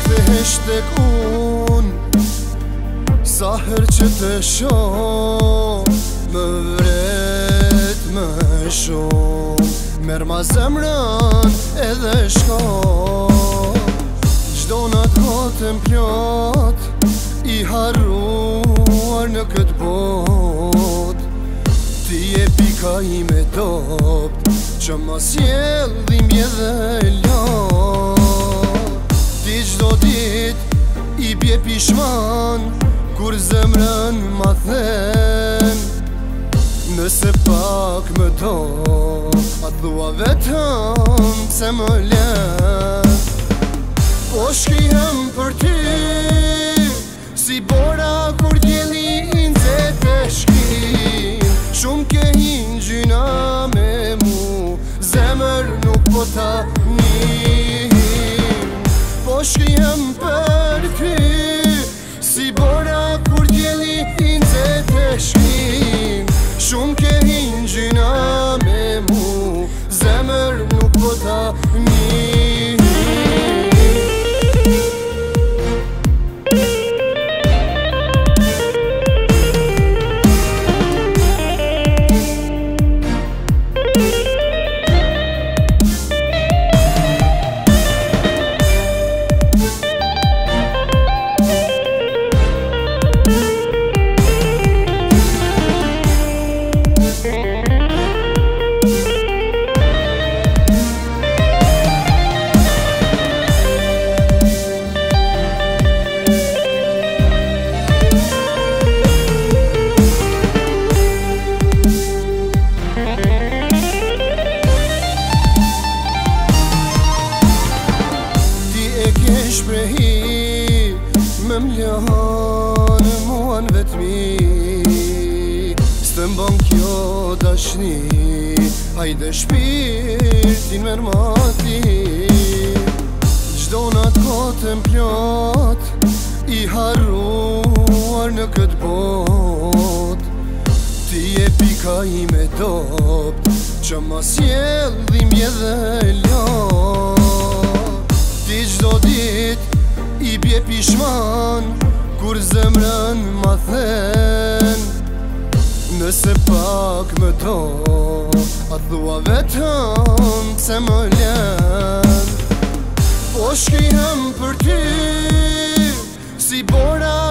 Kthehesh tek un sa her që të shoh, më vret më shumë. Merr ma zemrën edhe shko. Gjdo natë hotën plot i harruar në këtë bot. Ti e pika ime dopt që ma sjellin edhe lot. Ti gjdo dit i bje pishman kur zemrën ma then. Nëse pak më do, a thua vetëm se më len. Po shkihem për ty si bora kur djeli nxet e shkin. Shumë ke hin gjyna me mu, zemër nuk po ta njim. Po shkihem për ty si bora kur djeli nxet e shkin. Shumë ke hin gjyna me mu, zemër nuk po ta njim. Shprehi me mljanë muan vetmi, s'të mban kjo dashni, hajde shpirtin merr mati. Gjdo natë kotën plot i harruar në këtë bot. Ti e pika ime dopt që ma sjellin edhe lot. Ti gjdo dit i bje pishman kur zemrën ma then. Nëse pak më do, a thua vetëm se më len. Po shkihem për ty si bora